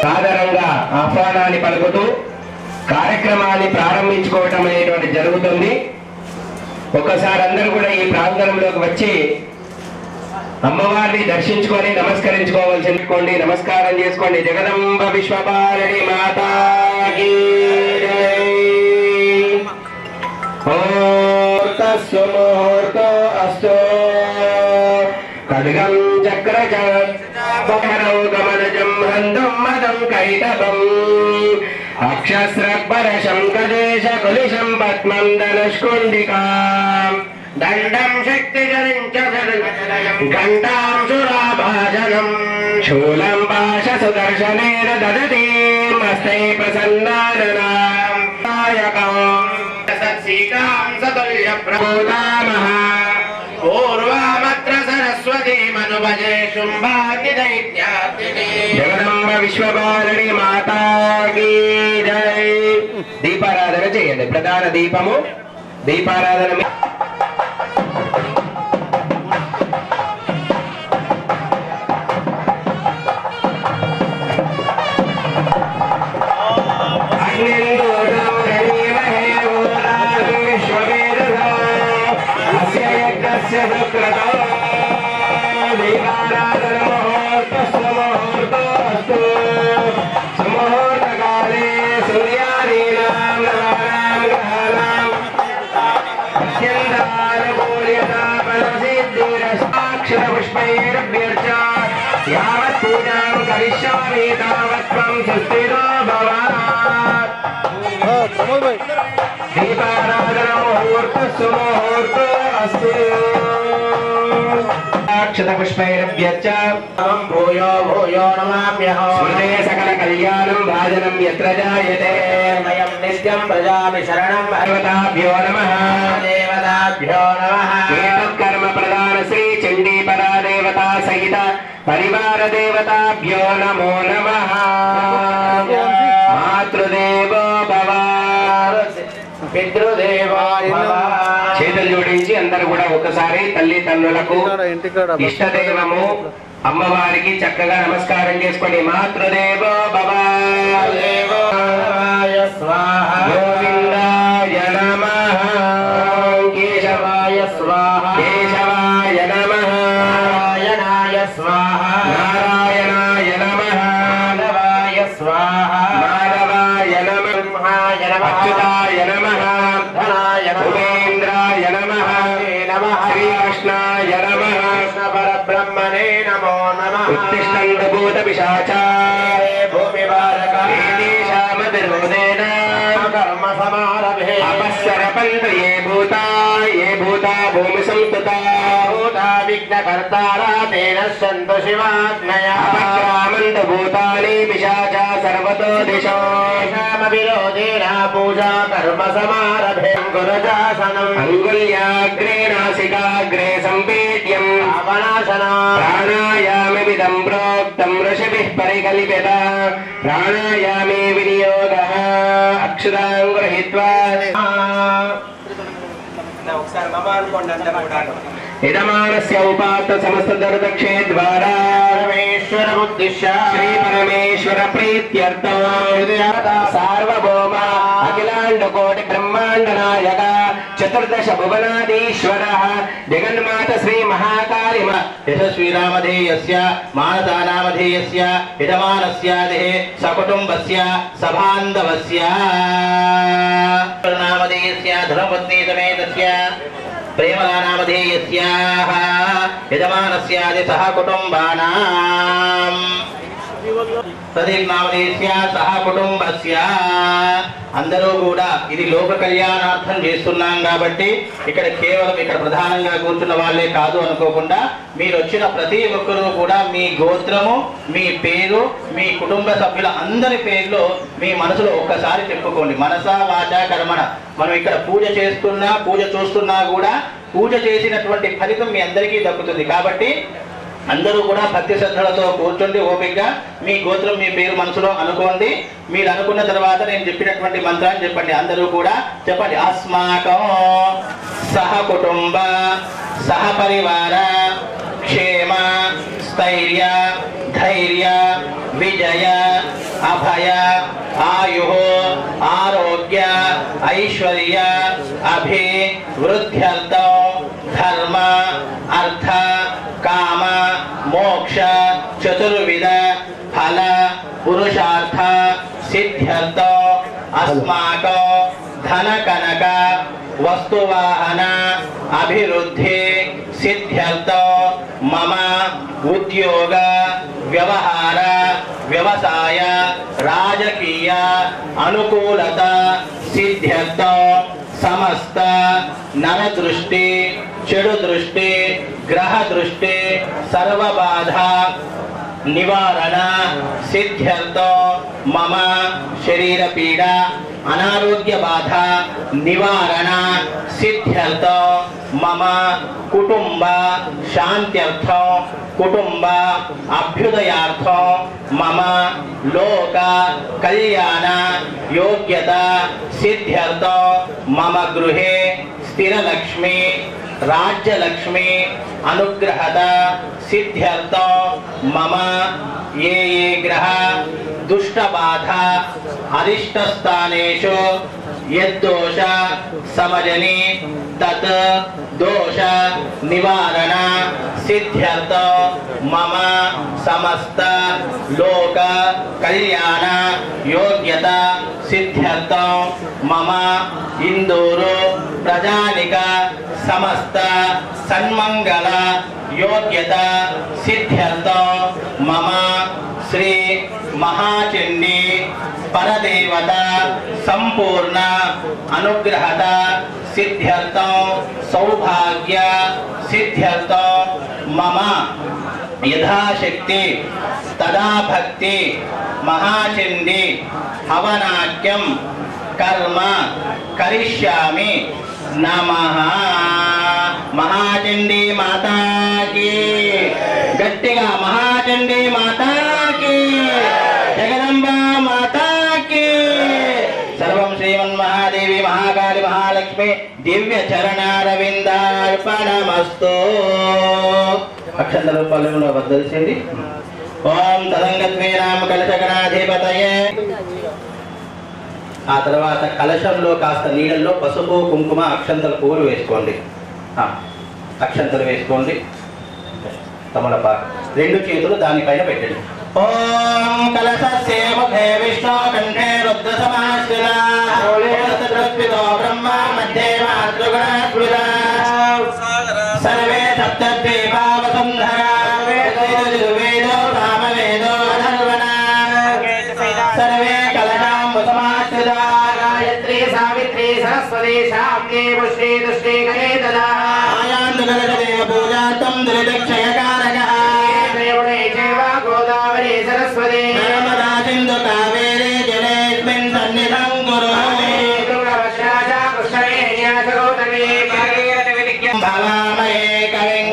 సాదరంగా ఆహ్వానాన్ని పలుకుతూ కార్యక్రమాన్ని ప్రారంభించుకోవటం అనేటువంటి జరుగుతుంది. ఒక్కసారి అందరూ కూడా ఈ ప్రాంగణంలోకి వచ్చి అమ్మవారిని దర్శించుకొని నమస్కరించుకోవాల్సింది. నమస్కారం చేసుకోండి. జగదంబ విశ్వపాలని మాతాకి ముహూర్తో అస్తో ఖడ్గం చక్రచరౌ గమనజం హందం మదం కైటభం అక్షస్రపరశం కదేశ కులిశం పద్మం ధనుష్కుండికాం దండం శక్తిజరించ ఘంటాం సురాభాజనం శూలం పాశ సుదర్శనేన దదతీమస్తే ప్రసన్నాననాం నాయకం సత్సీతాం సతుల్య ప్రబోధామః పూర్వామత్ర సరస్వతీ మనుభజే శుంభాది దైత్యార్దిని. జగదంబ విశ్వపాలని మాతాకి జై. దీపారాధన చేయండి. ప్రధాన దీపము దీపారాధన సమూహకాలే సూర్యాదీనాం నవానాం గ్రహాణాం అక్షరపుష్పైరభ్యర్చ యావత్ పూజాం కరిష్యామి తావత్ త్వం సుస్థిరో భవ. దీపారాధన ముహూర్తస్సు ముహూర్తో అస్తు. అక్షతపుష్పైరభ్యర్చ భూయో భూయో నమామ్యహం. స్మృతే సకల కళ్యాణం భాజనం యత్ర జాయతే. వయం నిత్యం ప్రజామి శరణం. దేవతాభ్యో నమః. దేవతాభ్యో నమః. ఏతత్కర్మ ప్రధాన శ్రీ చండీ పరా దేవతా సహిత పరివార దేవతాభ్యో నమో నమః. మాతృదేవో భవ పితృదేవాయ భవ. చేతులు జోడించి అందరూ కూడా ఒకసారి తల్లిదండ్రులకు ఇష్టదైవము అమ్మవారికి చక్కగా నమస్కారం చేసుకోండి. మాతృదేవో భవ. గోవిందాయ నమః. కేశవాయ స్వాహ. కేశవాయ నమః. నారాయణాయ స్వాహ. నారాయణాయ నమః. మాధవాయ స్వాహ. మాధవాయ నమః. అచ్యుతాయ నమః. ధనాయ నమః. ఉపేంద్రాయ నమః. శ్రీకృష్ణాయ నమః. పరబ్రహ్మణే నమో నమః. ఉత్తిష్టంతు భూత పిశాచాయ భూమివారకామతిర్మోదేన కర్మ సమారభే. అపస్సరపంతు ఏ భూతా భూమి సంస్తుతా. భూతా విఘ్నకర్తారా తేన సంతు శివాజ్ఞయా. అపక్రామంతు భూతాని పిశాచా సర్వతో దిశో. విరోధేన పూజా కర్మ సమారభే. గురుజాసనం అంగుళ్యాగ్రే నాసికాగ్రే సంపేట్యం పాపనాశనం. ప్రాణాయామమిదం ప్రోక్తం ఋషిభిః పరికల్ప్యత. ప్రాణాయామే వినియోగః అక్షరాం గృహీత్వా. ఒకసారి మమ అనుకోండి అందరూ కూడా. యజమానస్య ఉపాత్త సమస్త ధనదక్షే ద్వారా పరమేశ్వర ఉద్దిశ్య శ్రీ పరమేశ్వర ప్రీత్యర్థం సార్వభౌమ అఖిలాండ కోటి బ్రహ్మాండ నాయక చతుర్దశ భువనాధీశ్వర జగన్మాత శ్రీ మహాకాళి యశస్వీనామధేయస్య మానసానామధేయస్య యజమానస్య దేహే సకుటుంబస్య సబాంధవస్య నామధేయస్య ధర్మపత్ని సమేతస్య ప్రేమలానామధేయస్యాః యజమానస్యాది సహ కుటుంబానాం తదేనామధేయస్య సహ కుటుంబస్య. అందరూ కూడా ఇది లోక కళ్యాణార్థం చేస్తున్నాం కాబట్టి ఇక్కడ కేవలం ఇక్కడ ప్రధానంగా కూర్చున్న వాళ్ళే కాదు అనుకోకుండా మీరు వచ్చిన ప్రతి ఒక్కరూ కూడా మీ గోత్రము, మీ పేరు, మీ కుటుంబ సభ్యుల అందరి పేర్లు మీ మనసులో ఒక్కసారి చెప్పుకోండి. మనసా వాచా కర్మణ. మనం ఇక్కడ పూజ చేస్తున్నా పూజ చూస్తున్నా కూడా పూజ చేసినటువంటి ఫలితం మీ అందరికీ దక్కుతుంది. కాబట్టి అందరూ కూడా భక్తి శ్రద్ధలతో కూర్చోండి. ఓపికగా మీ గోత్రం, మీ పేరు మనసులో అనుకోండి. మీరు అనుకున్న తర్వాత నేను చెప్పినటువంటి మంత్రాన్ని చెప్పండి. అందరూ కూడా చెప్పండి. అస్మాకం సహ కుటుంబ సహ పరివార క్షేమ స్థైర్య ధైర్య विजय अभय आयु आरोग्य ऐश्वर्य अभिवृद्ध्यर्थो धर्म अर्थ काम मोक्ष चतुर्विध फल पुरुषार्थ सिद्ध्यर्थो अस्माको धन कनक वस्तुवाहन अभिवृद्धि सिद्ध्यर्थो मम उद्योग व्यवहार व्यवसाय राजकीय अनुकूलता सिद्ध्यर्थो समस्त नर दृष्टि चेडु दृष्टि ग्रह दृष्टि सर्व बाधा निवारण सिद्ध्यर्थो मम शरीर पीड़ा अनारोग्य बाधा निवारण सिद्ध्यर्थो मम कुटुंब शांत्यर्थो कुटुंब अभ्युदयार्थो मम लोक कल्याण योग्यता सिद्ध्यर्थो मम गृहे स्थिरलक्ष्मी राज्यलक्ष्मी अनुग्रहता सिद्ध्यर्थो मम ये ग्रह दुष्ट बाधा अरिष्ट स्थानेषु यद्दोष समजनि तत् दोष निवारण सिद्ध्यर्थो मम समस्त लोक कल्याण योग्यता सिद्ध्यर्थो मम इंदूरु प्रजानिक समस्त सन्मंगल योग्यता सिद्ध्यर्थो मम श्री महाचंडी परदेवता संपूर्ण अनुग्रहता सिद्ध्यर्थो सौभाग्य सिद्ध्यर्थो मम यथाशक्ति तदा भक्ति महाचंडी हवनाक्यम कर्म करिष्यामि नमः। महाचंडी माता की गट्टिगा महाचंडी माता की जगदंबा माता की सर्वं श्रीमन्महादेवी महाकाली महालक्ष्मी दिव्य चरणारविंदार्पणमस्तु। अक्षर पल्लुलो बदलसेंदी ओम तदंगत्वे नाम कलशगणाधिपतये। ఆ తర్వాత కలశంలో కాస్త నీళ్ళల్లో పసుపు కుంకుమ అక్షంతలు పూలు వేసుకోండి. అక్షంతలు వేసుకోండి. తమలపాకు రెండు చేతులు దానిపైన పెట్టండి. ఓం కలశస్య ముఖే విష్ణు కంఠే రుద్ర సమాశ్రిత ఓలేస్తృత్వితో బ్రహ్మ మధ్యే మాతృగణస్మృత సర్వే సప్తద్వీపా వసుంధరా వేదో సామవేదో అధర్వణ సర్వే కలశాం సమాశ్రితా గాయత్రీ సావిత్రీ సరస్వతి శాంతి పుష్టి దుష్టి గణే తదా ఆయాంతు కలశదేవ పూజార్థం దురితక్షయకారకః దేవుడే దేవ గోదావరి సరస్వతి నర్మదా సింధు కావేరీ జలేస్మిన్ సన్నిధం కురు తుంగభద్రాచ కృష్ణవేణ్యాచ గౌతమీ భాగీరథి విలిఖ్యం భవామహే కవిం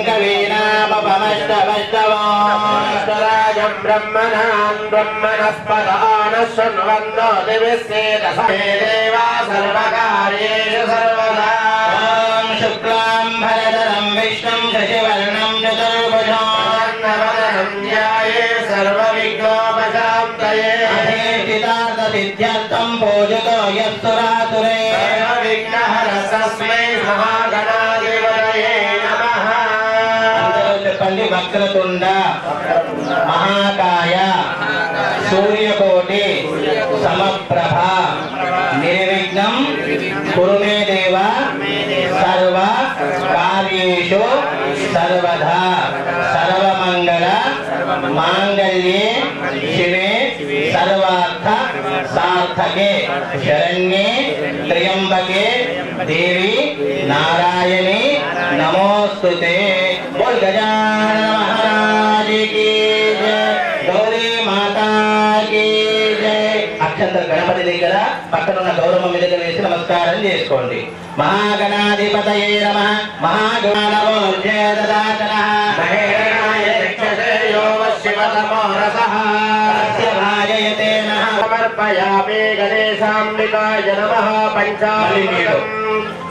కవీనామపమష్టవష్టవోష్టరాజం బ్రహ్మణాన్ బ్రహ్మణస్పదాన శృణ్వన్నో దివిశ్చేదసే దేవా సర్వకార్యేషు సర్వదా ఓం శుక్లాం భరధరం విష్ణుం శశివర్ణం చతుర్భుజం ప్రసన్నవదనం ధ్యాయే సర్వవిఘ్నోపశాంతయే అధీష్టితార్థ సిద్ధ్యర్థం పూజితో యస్సురాసురే సర్వవిఘ్నహర తస్మై మహాగణాధిపతయే నమః. అందరూ చెప్పండి. వక్రతుండ మహాకాయ సూర్యకోటి సమప్రభ నిర్విఘ్నం కురు మే దేవ సర్వ కార్యేషు సర్వదా సర్వమంగళ మాంగళ్యే శివే సర్వార్థ సార్థకే శరణ్యే త్ర్యంబకే దేవి నారాయణి నమోస్తుతే. బోల్ గజానన మహారాజ్ की जय, गौरी माता की जय. అక్షంతర గణపతి దగ్గర పక్కనున్న గౌరమ్మ దగ్గర వేసి నమస్కారం చేసుకోండి. మహాగణాధిపతయే నమః. మహాగణానవో జయదదాతనః మహేరణాయ చక్షసేయో శివతమో రసః భాజయతే నః. సమర్పయామి గణేశాంబికాయ నమః. పంచామృతం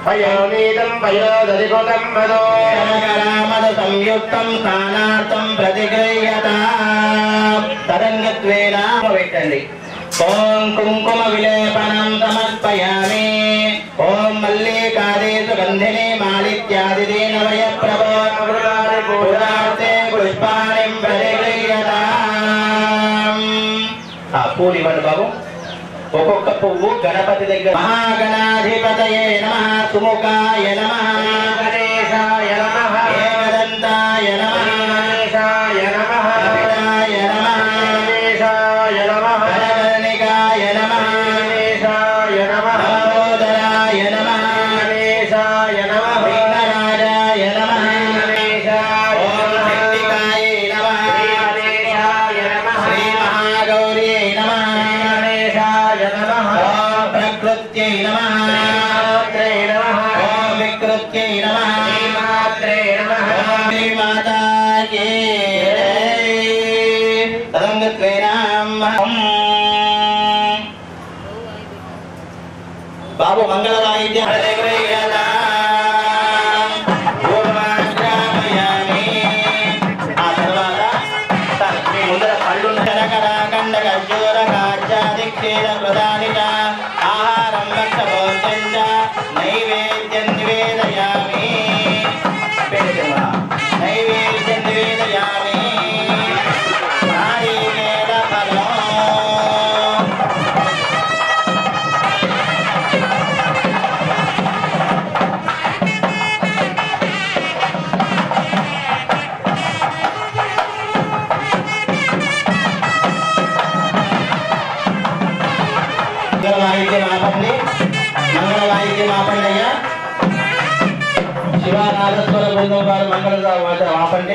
పయోనీతం పయోదరిగోతం మదో శనకరామద సంయుక్తం స్నానార్థం ప్రతిగృహ్యతాం తదంగత్వేన పెట్టండి. ఓం కుంకుమ విలేపనం సమర్పయామి. ఓం మల్లికాదేశు గంధిని మాలిత్యాదిదేన వయ ప్రభో పూజార్థే పుష్పాణి ప్రతిగృహ్యతాం. పూలు ఇవ్వండి బాబు. ఒక్కొక్క పువ్వు గణపతి దగ్గర. మహాగణాధిపతయే నమః, సుముఖాయ నమః, గణేశాయ నమః, ఏకదంతాయ నమః, గణేశాయ నమః, కపిలాయ నమః, గణేశాయ నమః, గణగణనికాయ నమః, గణేశాయ నమః, లంబోదరాయ నమః, గణేశాయ నమః, విఘ్నరాజాయ నమః, గణేశాయ ఓం శక్తికాయ నమః, గణేశాయ నమః, శ్రీ మహాగౌర్యై నమః, గణేశాయ నమః, ఓం ప్రకృత్యై నమః, శ్రీమాత్రే నమః, ఓం వికృత్యై నమః, శ్రీమాత్రే నమః. ఓం శ్రీ మాతాకి తదంగత్వేన బాబు మంగళ వాయిద్యం ఆ తర్వాత మీ ముందర పళ్ళు కండ ఖర్జూర కాచాదిక్షేద ప్రధానిత ఆహారం భక్షభోజ్యం నైవేద్యం నివేదయామి. నైవేద్యం నివేదయామి. నారీకేల ఫలం. మంగళవాయిద్యం ఆపండి. మంగళవాయిద్యం ఆపండి అయ్యా. శివానాథస్వర బృందం వారు మంగళ ఆపండి.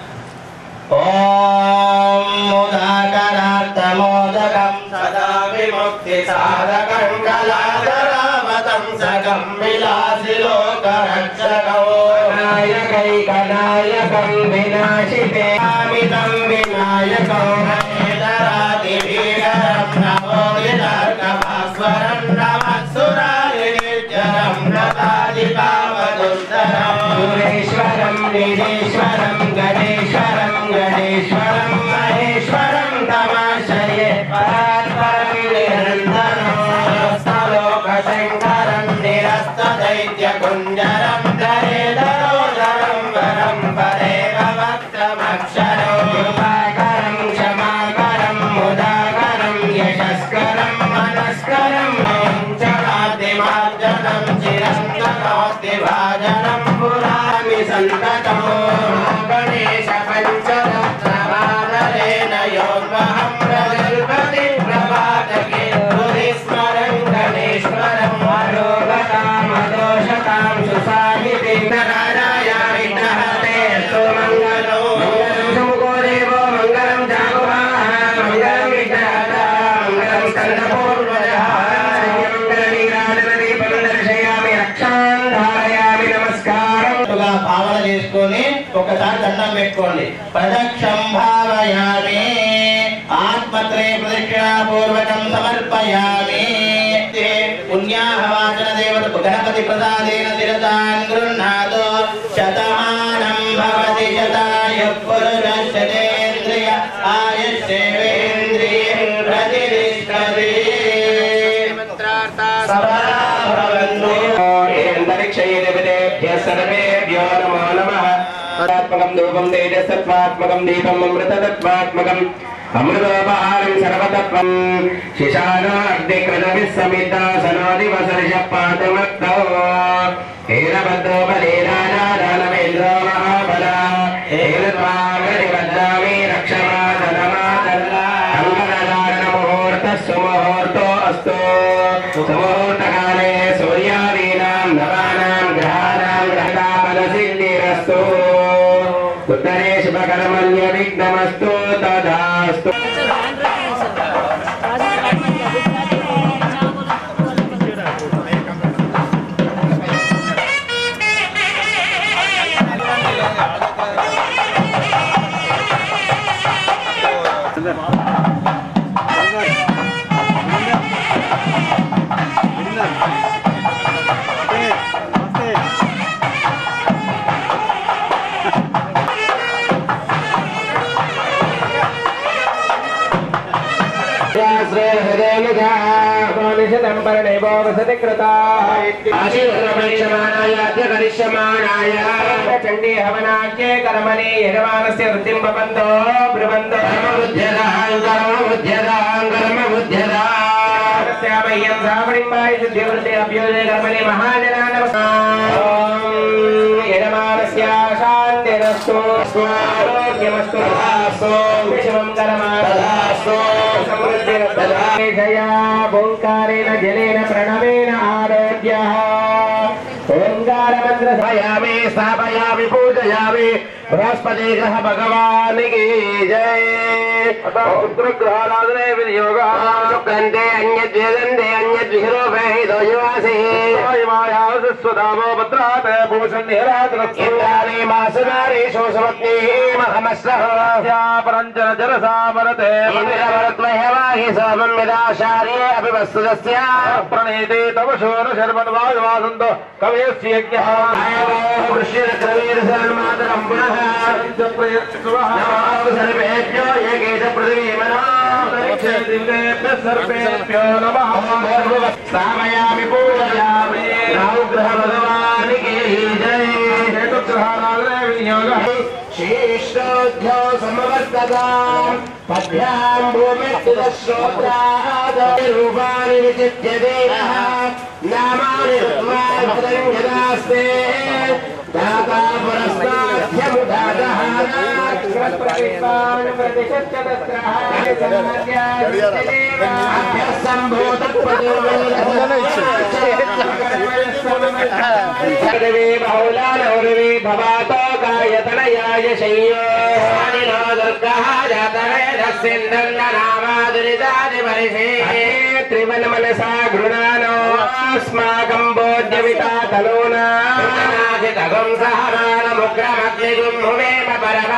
ఓం మోదకరార్థమోదకం సదా విముక్తి సాధకం కళాధరావతం సగం విలాసి లోకరక్షకం నాయకైకనాయకం వినాశితే అమితం వినాయకం వేదరాతి వీరం నమో విదర్కభాస్వరం నమస్సురారి నిర్జరం నతాదికావదుత్తరం సురేశ్వరం నిజేశ్వరం గణేశ్వరం గణేశ్వరం మహేశ్వరం తమాశయే పరాత్పరం నిరంతరం లోకశంకరం నిరస్త దైత్య కుంజరం ధరేధరోదరం వరం పరేవ భక్తమక్షరం కృపాకరం క్షమాకరం ముదాకరం యశస్కరం మనస్కరం చరాతిమార్జనం చిరంతనోస్తి భాజనం పురామి సంతతం గణేశ పంచరత్నమాదరేణ యోర్వహం ప్రజల్పతి ప్రభాతకే స్మరం గణేశ్వరం అరోగతామదోషతాం సుసాహితి నారాయ విఘ్నహతే సుమంగళో మంగళం సుముఖో దేవో మంగళం జాగువాహ మంగళం విఘ్నహత మంగళం స్కందపూర్వజః మంగళనీరాజనదీపం దర్శయామి రక్షాన్ ధారయామి నమస్కారం. భావన చేసుకొని ఒకసారి దండం పెట్టుకోండి. ప్రదక్షం భావయామి. ఆత్మత్రయ ప్రదక్షిణాపూర్వకం సమర్పయామి. పుణ్యాహవాచన దేవత గణపతి ప్రసాదేన శిరసాన్ గృహ్ణాతో శతమానం భవతి శతాయు పురుషేంద్రియ ఆయుష్యేంద్రియ ప్రతిష్టతి. सर्वेभ्यो नमो नमः. तदात्मकं धूपं तेजसत्वात्मकं दीपम् अमृततत्वात्मकम् अमृतोपहारं सर्वतत्त्वं शिशानो अग्निकृतभिः समिता सनोदिवसर्षः पातुमक्तौ हेरबद्धोपलीलानादानवेन्द्रो महाबला हेरत्वागरिबद्धामि रक्षमादनमादल्ला अङ्गनदानमुहूर्तः सुमुहूर्तो अस्तु. सुमुहूर्तकाले सूर्यादीनां नवानां ग्रहाणां ग्रहताफलसिद्धिरस्तु. उत्तरे शुभकर्मण्य विघ्नमस्तु तदास्तु. श्रेहदेनुषापनिषदं परदेवो वसति कृता आशीर्वदप्रवेक्षमाणायाद्य करिष्यमाणाय चण्डी हवनाख्ये कर्मणि यजमानस्य वृत्तिं भवन्तो ब्रुवन्तो कर्मबुद्ध्यदां सावणिम्बाय सिद्धिवृत्ति अभ्युदय कर्मणि महाजनानमस्कारम् यजमानस्य शान्तिरस्तु स्वारोग्यमस्तु तथास्तु विश्वमङ्गलमास्तु समृद्धिर्ददाशया ओङ्कारेण जलेन प्रणवेन आरोग्यः ओङ्कारमन्त्र स्थापयामि स्थापयामि पूजयामि बृहस्पति ग्रह भगवान की जय पुत्रग्रहाराधने विनियोगः शुक्रन्ते अन्यद्वेदन्ते अन्यद्विहरोपे दोयवासे स्वधामो भद्रात् भूषण्यरात्रस्यानि मासदारे शोषमग्निः महमस्सः परञ्जन जलसामरते इन्द्रवरत्मह्यवाहि सोमं यदाशार्ये अपि वस्तुतस्य प्रणेते तव शोरशर्मन्वायुवासन्तो कवयस्य यज्ञः वृष्यक्रमेरसन्मातरं पुनः सर्वेभ्यो एकेश पृथिवीमनो सर्वेभ्यो नमः स्थापयामि पूजयामि राहुग्रह भगवान् की जय हेतुग्रहाराधने विनियोगः शीर्षोऽध्यो समवर्ततां पद्भ्यां भूमिस्थितश्रोत्रात् रूपाणि विचित्य देवः नामानि यदास्ते दाता पुरस्ताभ्यमुदातः नाकृतप्रतिष्ठान् प्रतिशत्य तत्रः देवी बहुलानौरवी भवातो गायतनयाय शय्यो हरिणो दुर्गः जातवेदस्सिन्दन्ननामादुरितादिपरिषे त्रिवन्मनसा गृणानो अस्माकं बोध्यविता तनूनाजितगुं सहमानमुग्रमग्निगुम्हुमेम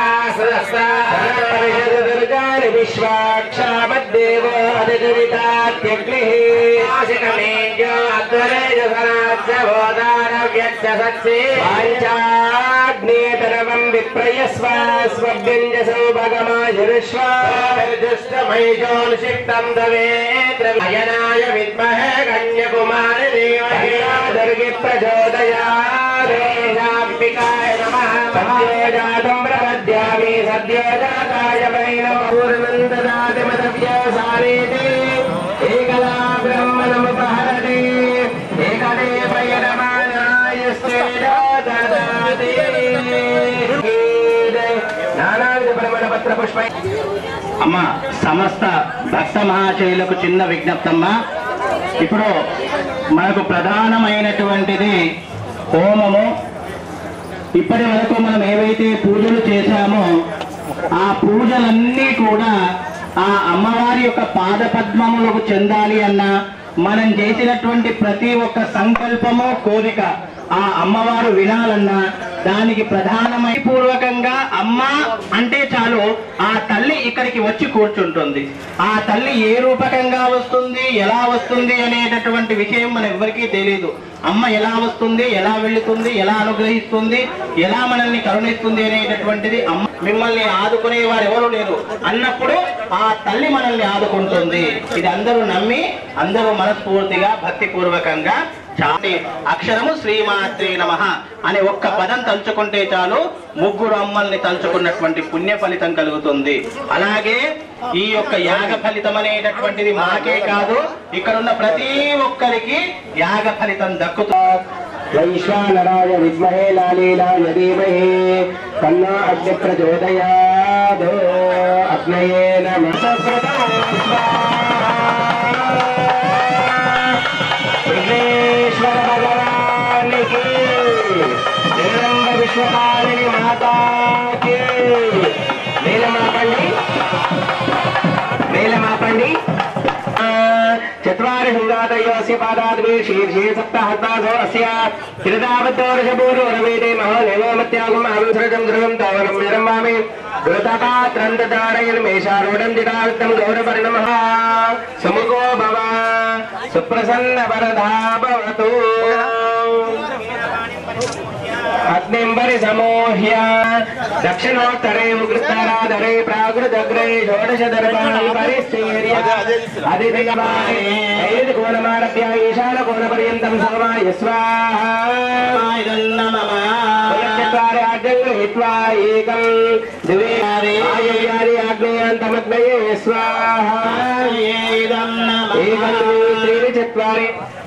परमासुरस्तारिषदुर्गानि विश्वाक्षामद्देवो अधिगवितात्यग्निः आशिकमेज्यो अध्वरेजसनाज्यभोदारव्यच्च सत्से वाञ्चाग्नेतरवं विप्रयस्व स्वव्यञ्जसौ भगमायुष्वाजुष्टमैजोऽनुषिक्तं दवेत्रयनाय विद्महे कन्याकुमारि देवहि दुर्गे प्रचोदयात् देशाम्बिकाय नमः सद्यो जातं प्रपद्यामि सद्यो जाताय वै नमः पूर्णन्ददाति मदव्यसारेति एकदा ब्रह्मणमुपहरति एकदेवय नमानाय स्तेदाददाति नानाविध प्रमणपत्र पुष्प అమ్మ సమస్త భక్త మహాశయులకు చిన్న విజ్ఞప్తమ్మ. ఇప్పుడు మనకు ప్రధానమైనటువంటిది హోమము. ఇప్పటి వరకు మనం ఏవైతే పూజలు చేశామో ఆ పూజలన్నీ కూడా ఆ అమ్మవారి యొక్క పాద పద్మములకు చెందాలి అన్న మనం చేసినటువంటి ప్రతి ఒక్క సంకల్పము కోరిక ఆ అమ్మవారు వినాలన్నా దానికి ప్రధానమై పూర్వకంగా అమ్మ అంటే చాలు ఆ తల్లి ఇక్కడికి వచ్చి కూర్చుంటుంది. ఆ తల్లి ఏ రూపకంగా వస్తుంది, ఎలా వస్తుంది అనేటటువంటి విషయం మన ఎవరికీ తెలియదు. అమ్మ ఎలా వస్తుంది, ఎలా వెళుతుంది, ఎలా అనుగ్రహిస్తుంది, ఎలా మనల్ని కరుణిస్తుంది అనేటటువంటిది అమ్మ. మిమ్మల్ని ఆదుకునేవారు ఎవరు లేరు అన్నప్పుడు ఆ తల్లి మనల్ని ఆదుకుంటుంది. ఇది అందరూ నమ్మి అందరూ మనస్ఫూర్తిగా భక్తి పూర్వకంగా చాటి అక్షరము శ్రీమాత్రే నమః అనే ఒక్క పదం తలుచుకుంటే చాలు ముగ్గురు అమ్మల్ని తలుచుకున్నటువంటి పుణ్య ఫలితం కలుగుతుంది. అలాగే ఈ యొక్క యాగ ఫలితం అనేటటువంటిది మాకే కాదు, ఇక్కడున్న ప్రతి ఒక్కరికి యాగ ఫలితం దక్కుతుంది. వైశ్వానరాయ విద్మహే లాలీలాయ ధీమహి తన్నో అగ్ని ప్రచోదయాత్ అగ్నయే నమః. विघ्नेश्वर भगवान की निरंग विश्वकारिणी माता की नीलमापंडी चत्वारि संगातयोस्य पादाद्वे शीर्षे सप्तहस्तासो अस्य त्रिदावद्दोर्षपूर्वरवेदे महोदेवोमत्यागम् आविसृजं ध्रुवं तावनं विरम्भामि गुरुतपात्रं ददारयन् मेषारूढं दिदावित्तं गौरवर्णमः समुखो भव सुप्रसन्न वरदा भवतु अग्निंबरि समोह्य दक्षिणोत्तरे उग्रताराधरे प्राकृतग्रे षोडश दर्भाणि परिस्थीर्य अधिदिगमाने ऐदिकोणमारभ्य ईशानकोणपर्यन्तं सर्वाय स्वाहा चत्वारि आज्ञा एकं दिवे आय्यारि आग्नेयान्तमग्नये स्वाहा एकं त्रीणि चत्वारि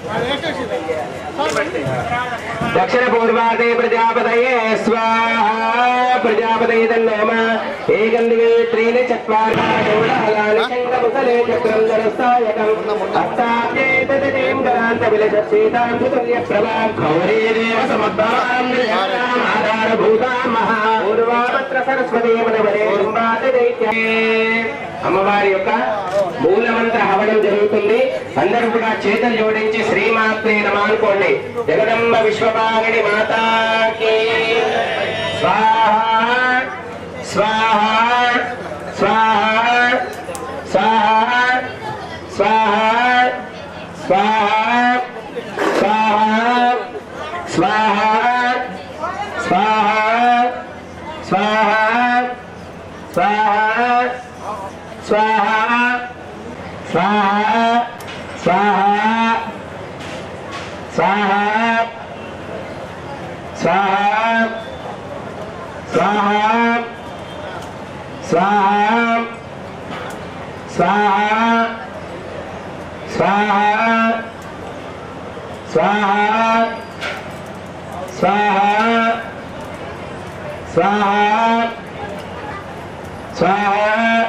दक्षिण पूर्वादे प्रजापतये स्वाहा प्रजापतये तन्नोम एकं दिवे त्रीणि चत्वारि षोडहलानि शङ्खमुखले चक्रं धरस्तायकम् अष्टाब्जेतदिनीं गणान्तविलसत्सीतां सुतुल्यप्रभा गौरी देव समुद्भवां आधारभूतां महा पूर्वापत्र सरस्वती मनवरे दैत्ये అమ్మవారి యొక్క మూలమంత్ర హవనం జరుగుతుంది. అందరూ కూడా చేతులు జోడించి శ్రీమాత్రే నమః అనుకోండి. జగదంబ విశ్వపాలిని మాతాకి స్వాహా స్వాహా స్వాహా స్వాహా స్వాహా స్వాహా స్వాహా స్వాహా స్వాహా స్వాహా स्वाहा स्वाहा स्वाहा स्वाहा स्वाहा स्वाहा स्वाहा स्वाहा स्वाहा स्वाहा स्वाहा स्वाहा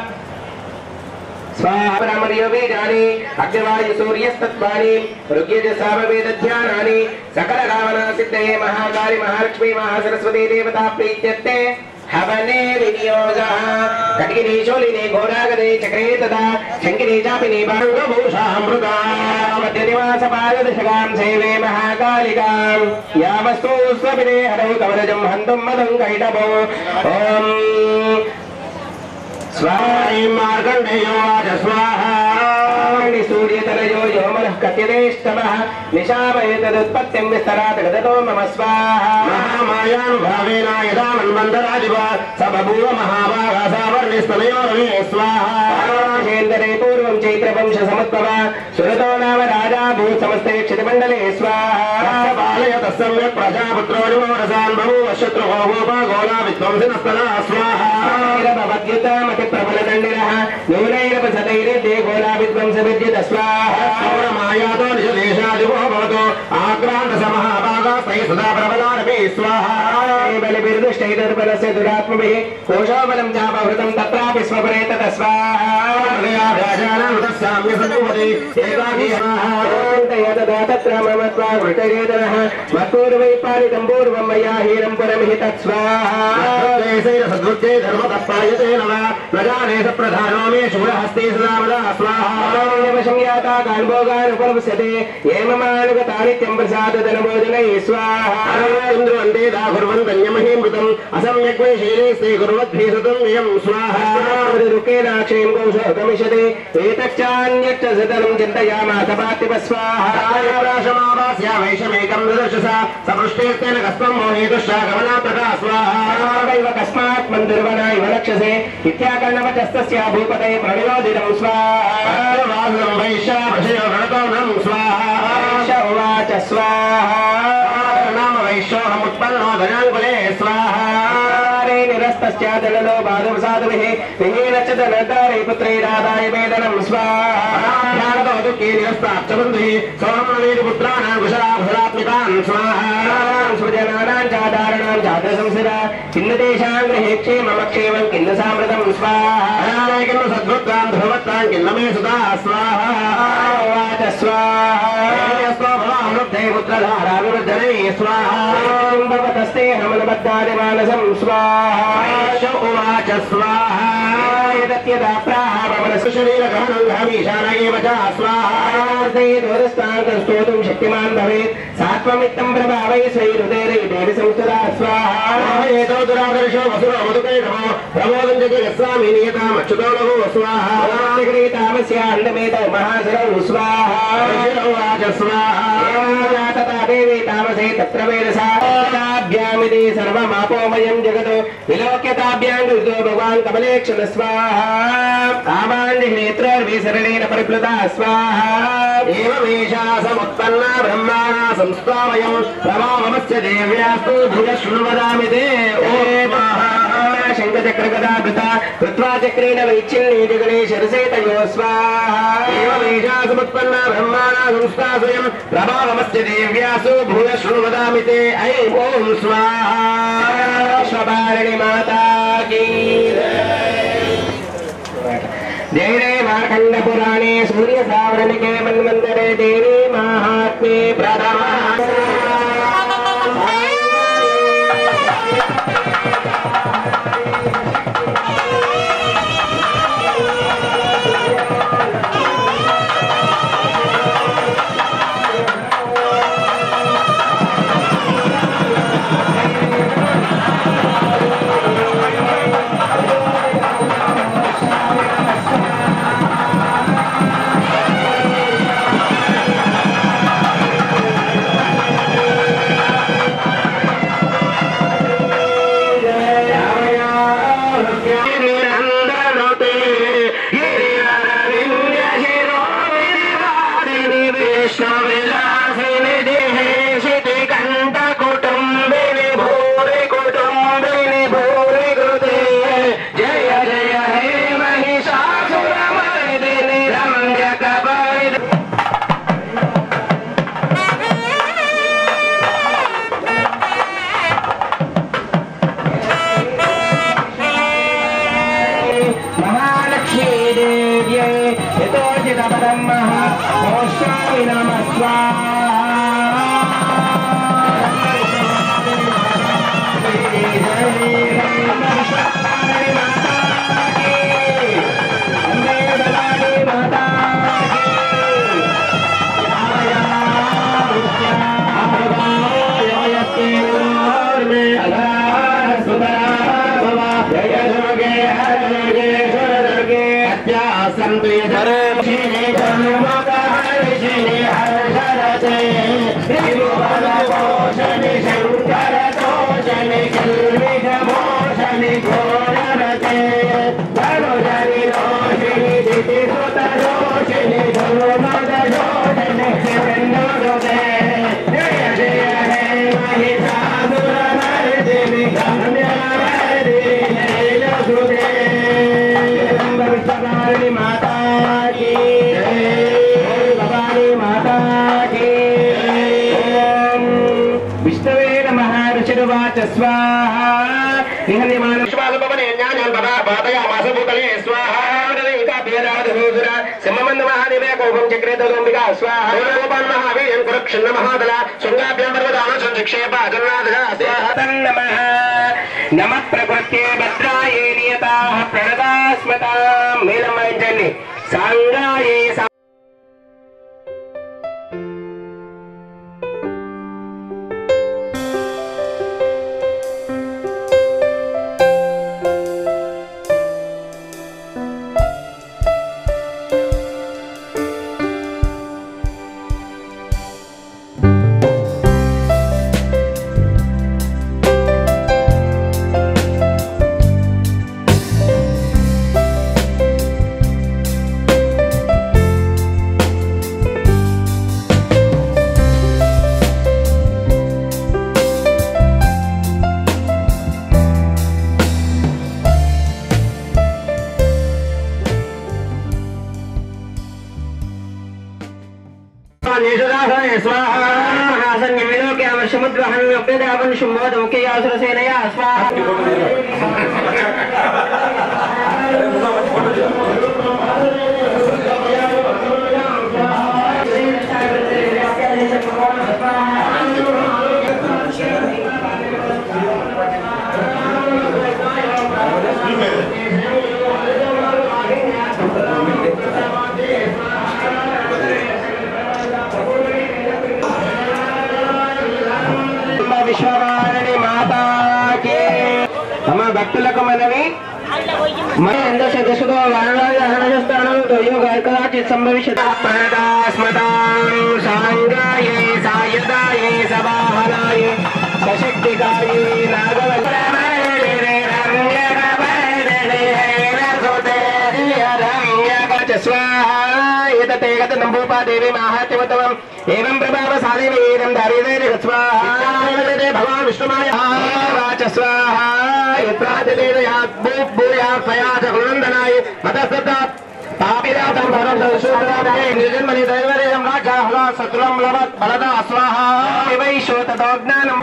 स्वाहा ब्रह्मण्यो वेदानि अग्निवायु सूर्यस्तत्वानि ऋग्यज सामवेदध्यानानि सकल कामना सिद्धये महाकाली महालक्ष्मी महासरस्वती देवता प्रीत्यर्थे हवने विनियोगः कटिकिनी शूलिनी घोरागदे चक्रे तथा शङ्किनी चापिनी बाणभूषामृता मध्यनिवासपाददशकां सेवे महाकालिकां यामस्तु स्वपिने हरौ कवरजं हन्तुं मदं कैटभो ॐ स्वाहा मार्कण्डेयो वाच स्वाहा सूर्यतनयो यो मनः कत्यदेष्टमः निशामयेतदुत्पत्तिं विस्तरात् गदतो मम स्वाहा महामायानुभावेन यदा मन्वन्तरादिव स बभूव महाभागा सावर्णिस्तनयो रवे स्वाहा शेन्दरे पूर्वं चैत्रवंश समुद्भव सुरतो नाम राजा भूत् समस्ते क्षितिमण्डले स्वाहा बालयतः सम्यक् प्रजापुत्रो निमोरसान् बभूव शत्रुः गोपा विध्वंसिनस्तनः स्वाहा प्रबलदण्डिनः न्यूनैरपसतैर्यते गोलाविध्वंसविद्युत स्वाहा सौरमायातो निजदेशादिवो भवतो आक्रान्तसमहाभागास्तैः सदा प्रबलानपि स्वाहा बलिभिर्दुष्टैर्दुर्बलस्य दुरात्मभिः कोशोबलं चापहृतं तत्रापि स्वपरेतत स्वाहा राजानामृतस्साम्यसनुवदे एकाकी स्वाहा तत्र मम त्वा वृतरेतनः मत्पूर्वै पालितं पूर्वं मया हीरं पुरमिहि तत् स्वाहा सद्वृत्ते धर्मतः पायते नमः प्रजाने सप्रधानो मे शूरहस्ते सदा स्वाहा संयाता कान्भोगान् उपलप्स्यते ये ममानुगतानित्यं प्रसादधनभोजनैः स्वाहा इन्द्रवन्ते दाकुर्वन्तन्यमहीमृतम् असम्यग्वैशीलेस्ते कुर्वद्भिः इयं स्वाहा रुकेनाक्षयं कौशोगमिषते एतच्चान्यच्च सततं चिन्तयामास पार्थिव स्वाहा वैषमेकं ददर्शसा सपृष्टेस्तेन कस्मं मोहेतुश्चागमना प्रका स्वाहा कस्मात् मन्दिर्वनाय वलक्षसे इत्याकर्णवचस्तस्य भूपते प्रणयोदितं स्वाहा वैश्यावशयो गणतोऽनं स्वाहा उवाच स्वाहा नाम वैश्योऽहमुत्पन्नो धनाङ्कुले स्वाहा निरस्तश्चादलो बाधवसाधुभिः विहीन च धनदारे पुत्रैरादाय वेदनं स्वाहा दुःखे निरस्ताक्षबन्धुः सोमनवीरपुत्राणां कुशलाभुरात्मिकान् स्वाहा स्वजनानां चादारणां चादरसंसदा किन्नतेषां गृहे क्षेमं क्षेमं किन्न सामृतं स्वाहा किन्न सद्वृत्तां ध्रुवत्तां किन्न मे सुता स्वाहा उवाच स्वाहा स्वभावमृद्धे पुत्रधारा विवर्धने स्वाहा भवतस्ते हमलबद्धादिमानसं स्वाहा उवाच स्वाहा यदत्यदा प्राहवनसुशरीरगहनं एव च स्वाहास्तोतुं शक्तिमान् भवेत् सात्वमित्तं प्रभावै स्वैरुदेरैदेव संस्तुता स्वाहा एतो दुरादर्शो वसुरो मधुकैटभो प्रमोदं जति यस्वामी नियतामच्युतो लघु स्वाहा तामस्याण्डमेतो महासरौ स्वाहा उवाच स्वाहा तथा देवी तामसे तत्र वेदसाभ्यामिति सर्वमापोमयं जगतो विलोक्यताभ्यां कृतो भगवान् कमलेक्षण स्वाहा तामाञ्जनेत्रर्विसरणेन परिप्लुता स्वाहा एवमेषा समुत्पन्ना ब्रह्माणा संस्वामयं प्रभावमस्य देव्यास्तु भुज शृण्वदामि ते ओम शङ्खचक्रगदाभृता कृत्वा चक्रेण वैच्छिन्ने जगणे शरसेतयो स्वाहा एवमेषा समुत्पन्ना ब्रह्माणा संस्था स्वयं प्रभावमस्य देव्यासु भूय शृण्वदामि ते ऐं ॐ स्वाहा स्वपारिणी माता की जय जय मार्कण्ड पुराणे सूर्य सावरणिके मन्वन्तरे देवी माहात्म्ये प्रथमा स्वाहा निहन्यमान विश्वासभवने ज्ञानं तदा पादयामास भूतले स्वाहा का बेराधुरा सिंहमन्द महादेवे कोपं चक्रे तदोंबिका स्वाहा गोपान् महावीर्यं कुरुक्षन्न महादला शृंगाभ्यां पर्वतान संक्षेप जगन्नाथः स्वाहा तन्नमः नमः प्रकृत्ये भद्राये नियताः प्रणदास्मतां मेलमञ्जने सांगाये భక్తులకు మనవి మన ఎంతో సదస్సుతో వారణాస్థానం సంభవిష్యత్ సాంగాయే సాయ सवितायै सवाहनायै सशक्तिकायै स्वाहा एतते गतनम्भूपा देवी माहात्म्यवतमम् एवं प्रभावशालिनीं दारिद्र्ये स्वाहा भगवान् विष्णुमाया वाच स्वाहा यत्रादिदेयात् भूयात् स्वया च गुणन्दनाय मतस्तत् पापिरातं भरतशूद्रादे निर्जन्मनि दैवरेयं राजाहला शत्रुं लभत् बलदा स्वाहा वैशो तदोज्ञानम्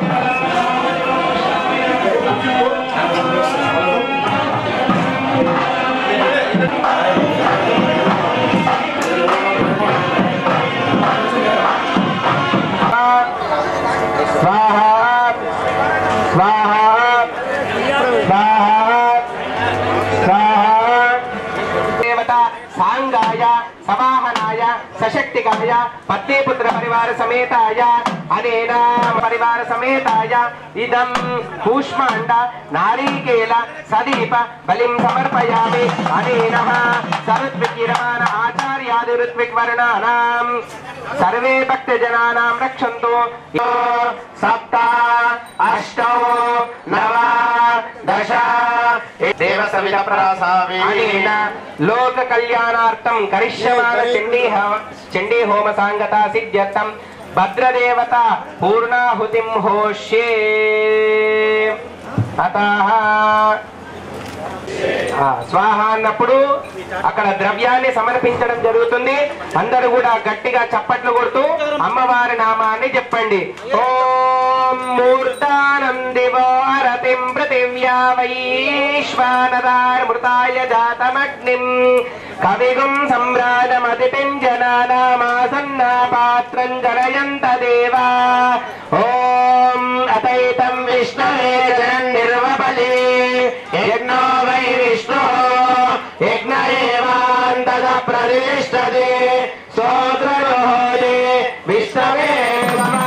सवाहनाय सशक्तिकाय पत्नीपुत्र परिवार समेताय अनेन परिवार समेताय इदं कूष्माण्ड नारीकेल सदीप बलिं समर्पयामि अनेन सर्वविकीर्यमान आचार्यादि ऋत्विक्वर्णानां सर्वे भक्तजनानां रक्षन्तु सप्त अष्ट नव दश अनेन लोक कल्याणार्थं करिष्यमान चंडी होम सांगता सिद्ध्यर्थं भद्रदेवता पूर्णाहुतिं होष्ये अतः స్వాహా అన్నప్పుడు అక్కడ ద్రవ్యాన్ని సమర్పించడం జరుగుతుంది. అందరూ కూడా గట్టిగా చప్పట్లు కొడుతూ అమ్మవారి నామాన్ని చెప్పండి. ఓం మూర్తానందివారతిం పృథివ్యా వైశ్వానరామృతాయ జాతమగ్నిం కవిగుం సమ్రాజమతిపిం జనానామాసన్నా పాత్రం జనయంత దేవా. ఓం అతైతం విష్ణవే జగన్నిర్వపలే యజ్ఞో వై విష్ణు యజ్ఞ ఏవాంతద ప్రతిష్టతే స్తోత్రయోజే విష్ణవే నమః.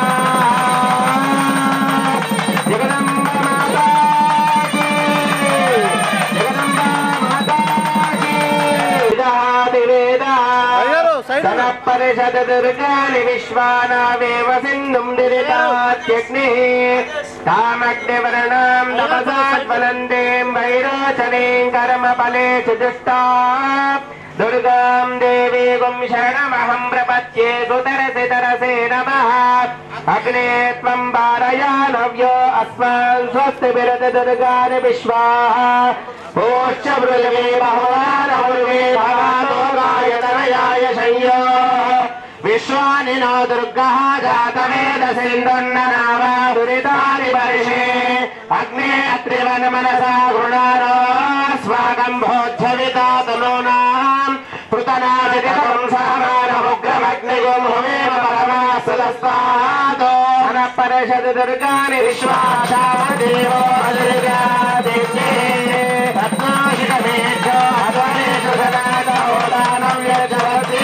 జగదంబ మాతా కీ జగదంబ మాతా కీ వేదాది వేదా పరిషద దుర్గాని విశ్వానావేవ సింధుం నిరితాత్యగ్ని तामग्निवर्णां तपसात्वनन्दीं वैरोचनीं कर्मफलेषु दुष्टा दुर्गां देवीं शरणमहं प्रपद्ये सुतरसे तरसे नमः. अग्ने त्वं वारयानव्यो अस्मान् स्वस्तिभिरति दुर्गानि विश्वाः पोश्च वृजवे बहुवानहुर्वे भवातो गायतनयाय शय्यो विश्वानि नो दुर्गः जातवेदसिन्धुन्ननाम दुरितानि वर्षे अग्ने अत्रिवन्मनसा गृणारो स्वागं भोज्झविता तनूनां पृतनादिगतं सामानमुग्रमग्निगुं हुमेव परमासुदस्तादो अनपरिषद दुर्गानि विश्वाशादेवो दुर्गा देव्ये रत्नाशिखमेभ्यो अध्वरेषु सदातो दानं यजति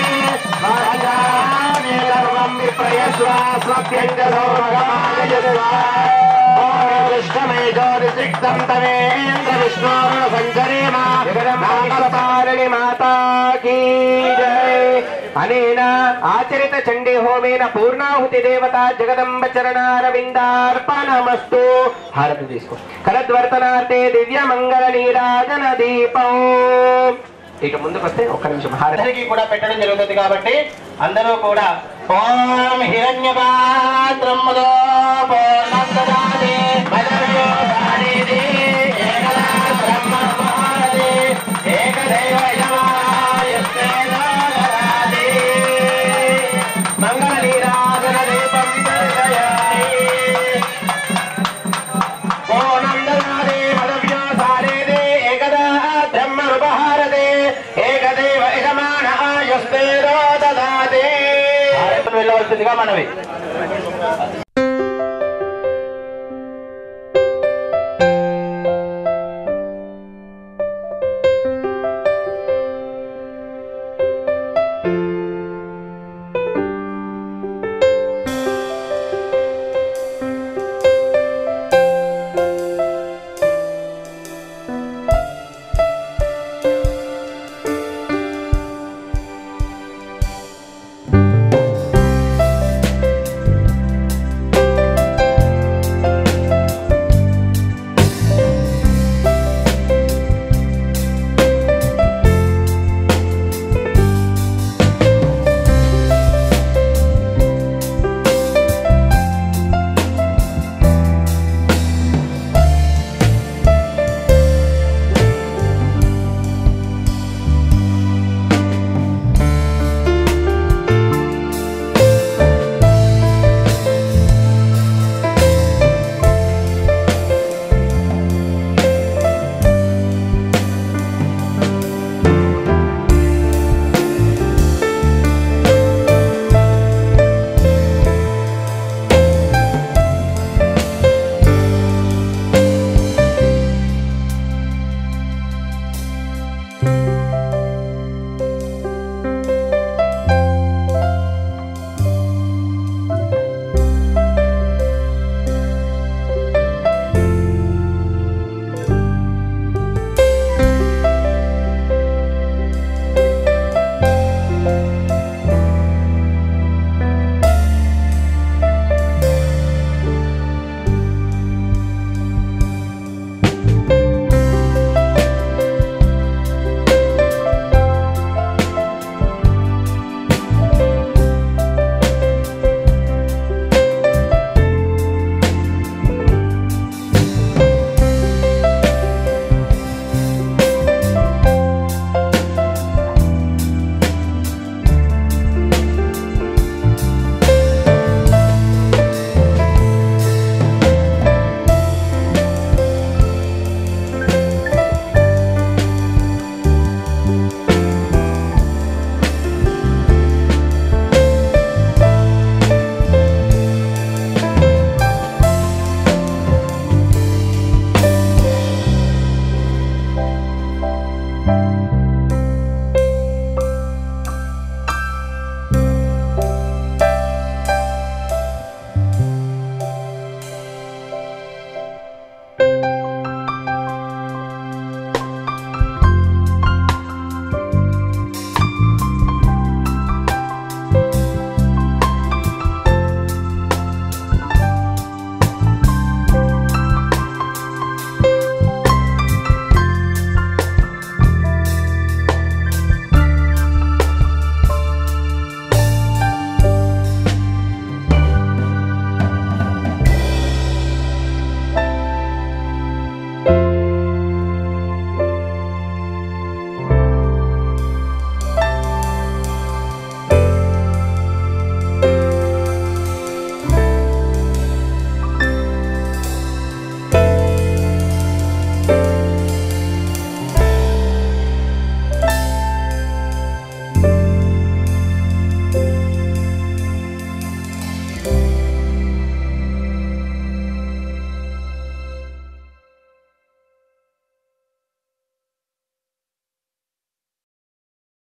अनेन आचरित चंडी होमेन पूर्णाहुति देवता जगदंब चरणारविंदार्पणमस्तु. हारति తీసుకో. కరద్వర్తనార్థే దివ్య మంగళ నీరాజన దీపం. ఇక ముందుకు వస్తే ఒక్క నిమిషం హారతికి కూడా పెట్టడం జరుగుతుంది కాబట్టి అందరూ కూడా ఓం హిరణ్యపాత్రములో పూర్ణందదాని బలరో దానిది ఏకదా బ్రహ్మమాది ఏకదైవ యమాయస్తేనాది మంగళ నీరాజన దీపం దర్శయామి. పూర్ణందదాని బలవ్యో సారేది ఏకదా బ్రహ్మరుపహారదే ఏకదేవ యజమాన ఆయుస్తేరో దదాతి. వెళ్ళవలసిందిగా మనవి.